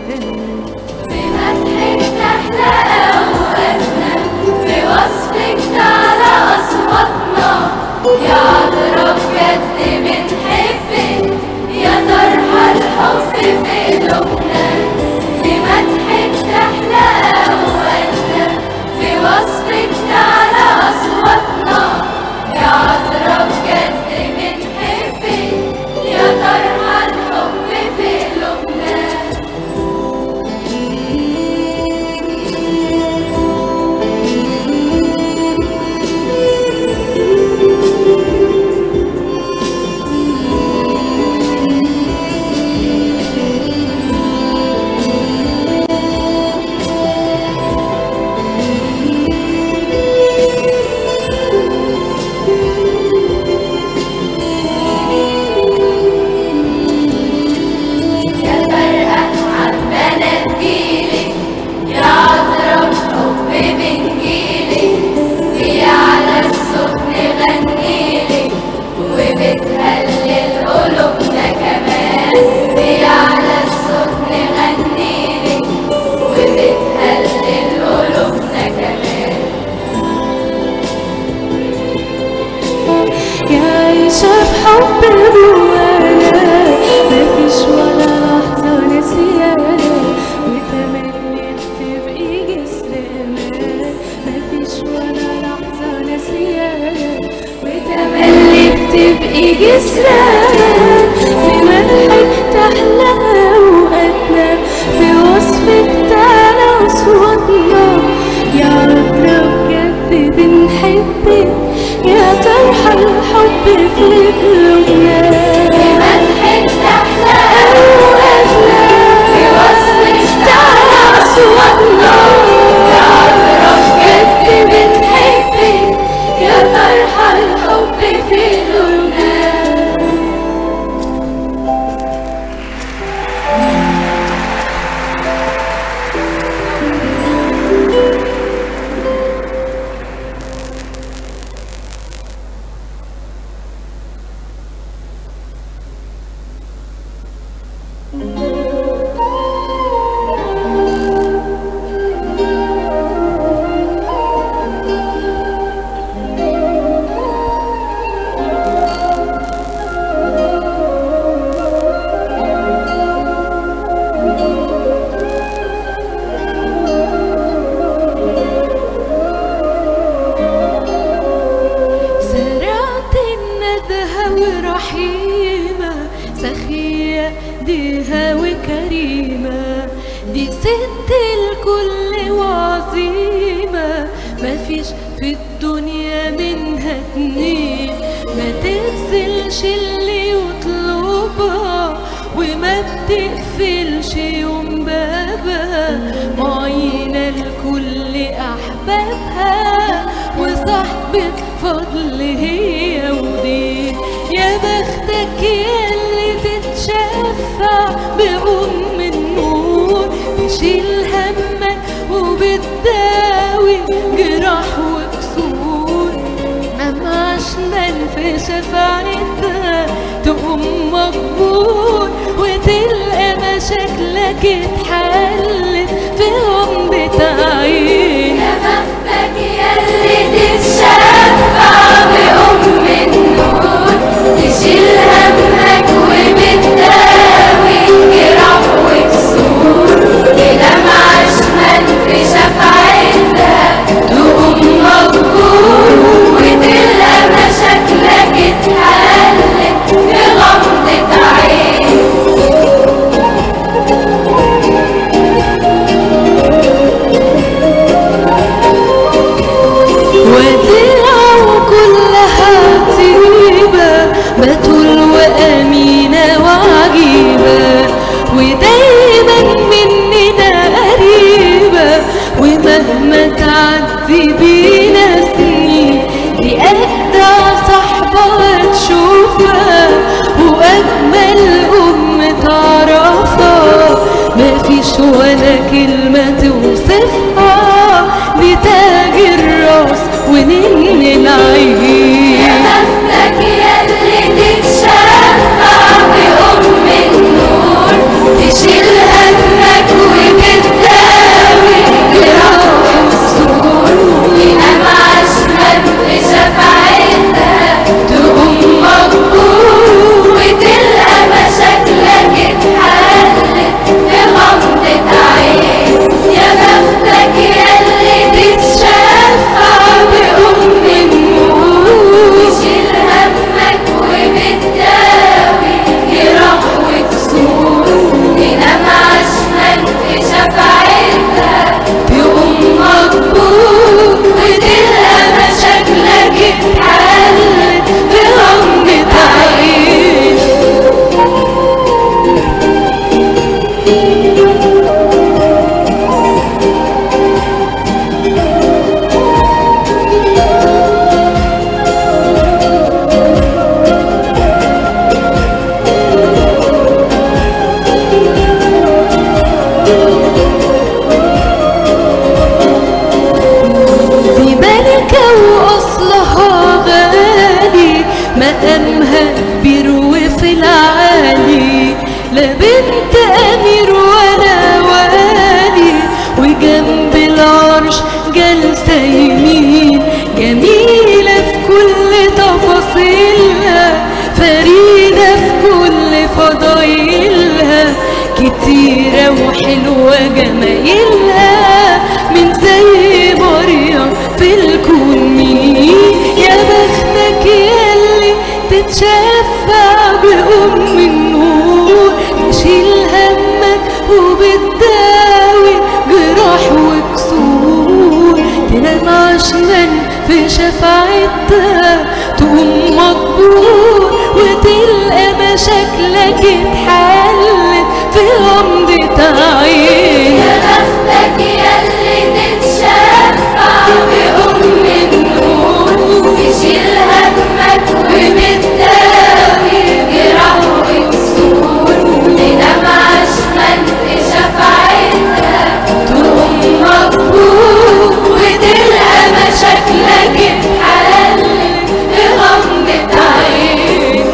بمدحك تحلى أوقاتنا، بوصفك تعلى أصواتنا، يا عذرا بجد بنحبك، يا طرحة الحب في قلوبنا. بمدحك تحلى أوقاتنا، بوصفك تعلى أصواتنا، يا عذرا بجد بنحبك، يا طرحة الحب في قلوبنا. حب جوانا مفيش ولا لحظة نسيانا، وتملي بتبقي جسرنا. مفيش ولا لحظة نسيانا، وتملي بتبقي جسرنا. بمدحك تحلى أوقاتنا، بوصفك تعلى أصواتنا، يا عذرا بجد بنحبك، يا طرحة الحب في قلوبنا. بمدحك تحلى أوقاتنا، بوصفك تعلى أصواتنا، يا عذرا بجد بنحبك، يا طرحة الحب في قلوبنا. سخية ديها وكريمة، دي ست الكل وعظيمة، مفيش في الدنيا منها اتنين، ما تغسلش اللي يطلبها، وما بتقفلش يوم بابها، معينة لكل أحبابها، وصاحبة فضل هي ودين. يا بختك ياللي تتشفع بأم النور، تشيل همك وبتداوي جراح وكسور، مهما عشمان في شفاعتها تقوم مقبول، وتلقى مشاكلك اتحلت في غمضة عين. يا بختك ياللي تتشفع بأم النور، تشيل همك وبتداوي جراح وكسور، بدمع شمال في شفاعتها تقوم مقبول، وتلقى مشاكلك اتحلت في غمضة عين. بتول وأمينة وعجيبة، ودايما مننا قريبة، ومهما تعدي بينا سنين دي أجدع صحبة تشوفها، وأجمل أم تعرفها، مفيش ولا كلمة توصفها، دي تاج الراس ونن العين. يا بختك ياللي تتشفع بأم النور، تشيل همك مقامها كبير وفي العالي، لا بنت أمير ولا والي، وجنب العرش جالسة يمين، جميلة في كل تفاصيلها، فريدة في كل فضايلها، كتيرة وحلوة جمايلها، من زي مريم في الكون مين. يا بختك ياللي تتشفع بأم النور، تشيل همك وبتداوي جراح وكسور، تنام عشمان في شفاعتها، تقوم مقبول وتلقى مشاكلك اتحلت في غمضة عين. يا بختك ياللي تتشفع بأم النور، تشيل همك وبتداوي جراح وكسور، تنام عشمان في شفاعتها، تقوم مقبول وتلقى مشاكلك اتحلت في غمضة عين.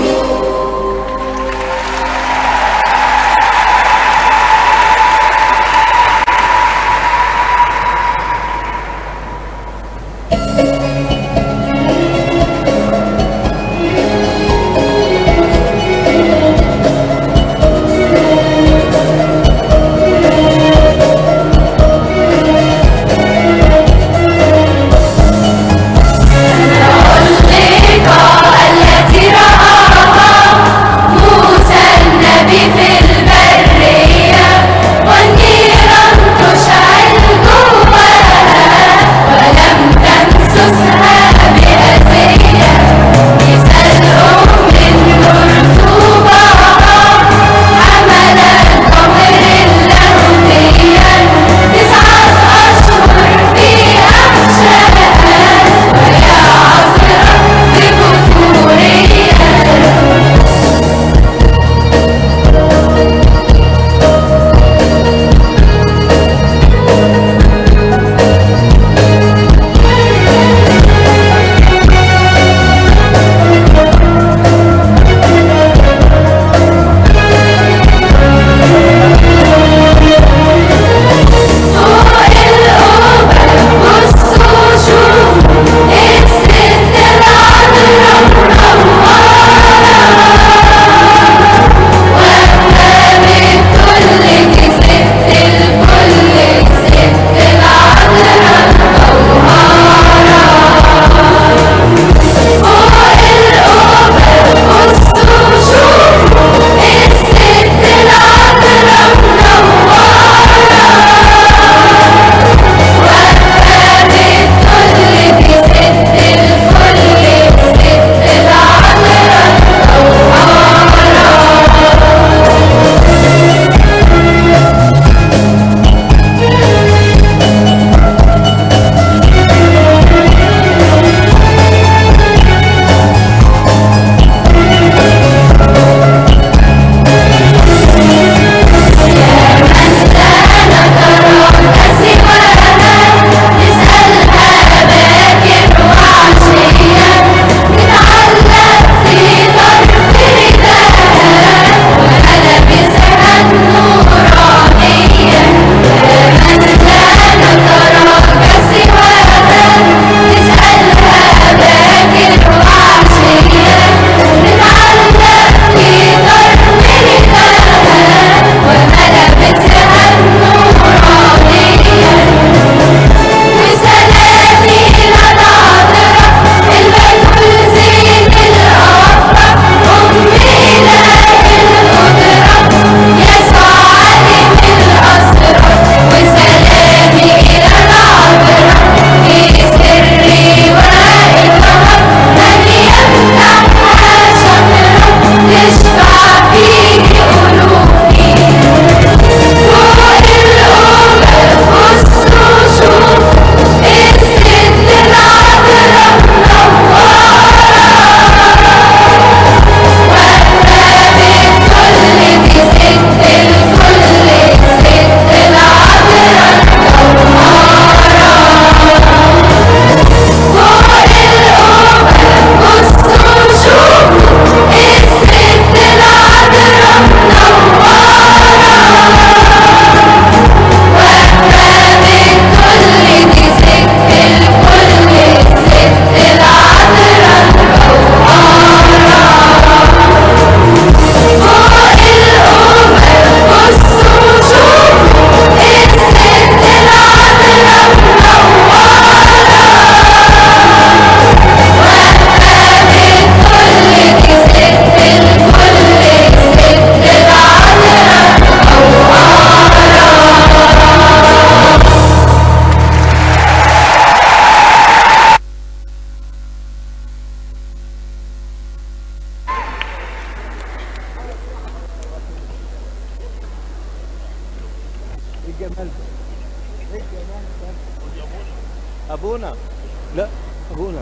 الجمال ده؟ ايه الجمال ده؟ ابونا، لا ابونا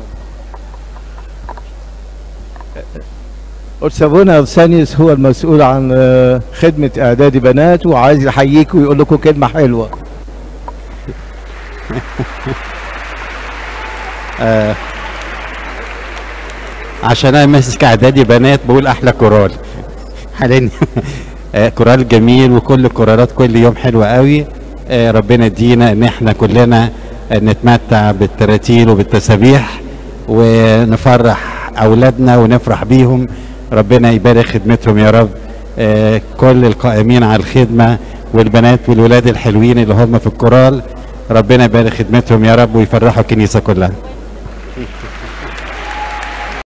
قدس ابونا ارسانيوس هو المسؤول عن خدمه اعدادي بنات، وعايز يحييكم ويقول لكم كلمه حلوه. عشان انا ماسك اعدادي بنات بقول احلى كورال حاليا. كورال جميل، وكل الكورالات كل يوم حلوه قوي. ربنا يدينا ان احنا كلنا نتمتع بالتراتيل وبالتسابيح ونفرح اولادنا ونفرح بيهم. ربنا يبارك خدمتهم يا رب. كل القائمين على الخدمه والبنات والولاد الحلوين اللي هم في الكورال، ربنا يبارك خدمتهم يا رب ويفرحوا الكنيسه كلها.